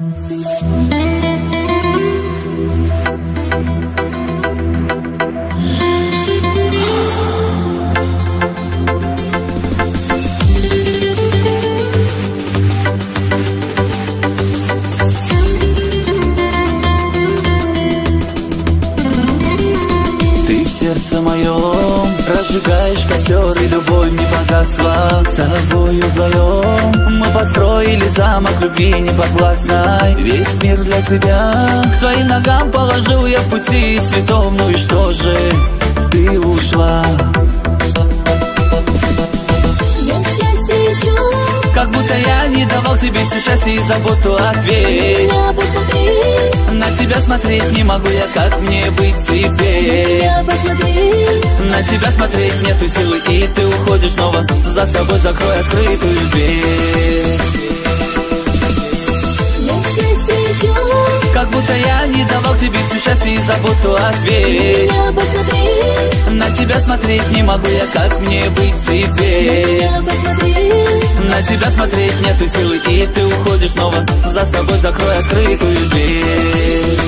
Сердце моем разжигаешь костер, и любовь не погасла. С тобою вдвоем мы построили замок любви неподвластной. Весь мир для тебя, к твоим ногам положил я пути святом. Ну и что же, ты ушла. Я счастье ищу, как будто я не давал тебе все счастье и заботу. Ответь, меня посмотри, на тебя смотреть не могу я, как мне быть теперь? меня посмотри, на тебя смотреть нету силы, и ты уходишь снова. За собой закрой открытую дверь. я счастье ищу, как будто я не давал тебе все счастье и заботу. Ответь, меня посмотри, на тебя смотреть не могу я, как мне быть теперь? меня посмотри, на тебя смотреть нету силы, и ты уходишь снова. За собой закрой открытую дверь.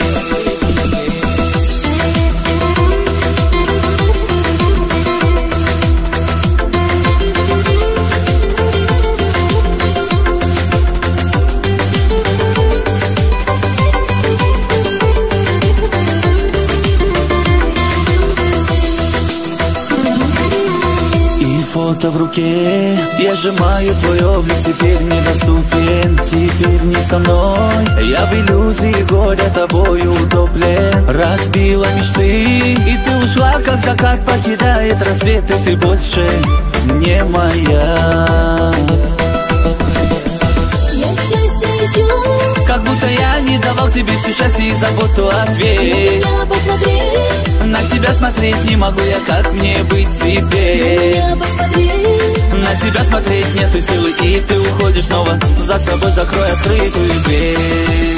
Фото в руке, я сжимаю твой облик, теперь недоступен, теперь не со мной. Я в иллюзии горя тобою утоплен. Разбила мечты, и ты ушла, как закат покидает рассвет, и ты больше не моя. я счастье ищу, как будто я не давал тебе все счастье и заботу. Ответь, меня посмотри, на тебя смотреть не могу я, как мне быть теперь? меня посмотри, на тебя смотреть нету силы, и ты уходишь снова. За собой закрой открытую дверь.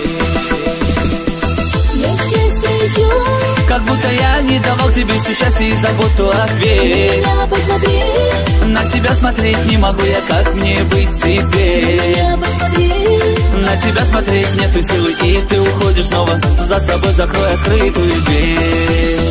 я счастье ищу, как будто я не давал тебе все счастье и заботу. Ответь, меня посмотри, на тебя смотреть не могу я, как мне быть теперь? меня посмотри, на тебя смотреть нету силы, и ты уходишь снова. За собой закрой открытую дверь.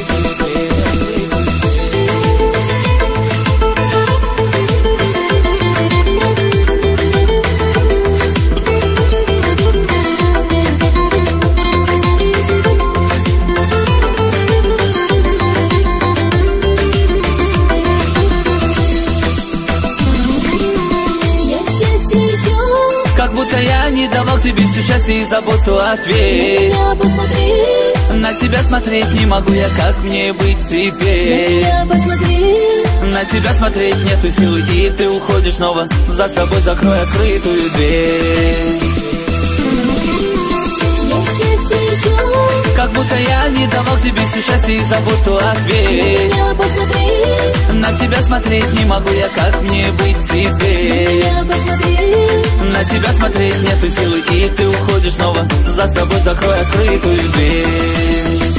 как будто я не давал тебе все счастье и заботу. Ответь, меня посмотри, на тебя смотреть не могу я, как мне быть теперь? меня посмотри, на тебя смотреть нету силы, и ты уходишь снова. За собой закрой открытую дверь. я счастье ищу, как будто я не давал тебе все счастье и заботу. Ответь, меня посмотри, на тебя смотреть не могу я, как мне быть теперь? меня посмотри, на тебя смотреть нету силы, и ты уходишь снова. За собой закрой открытую дверь.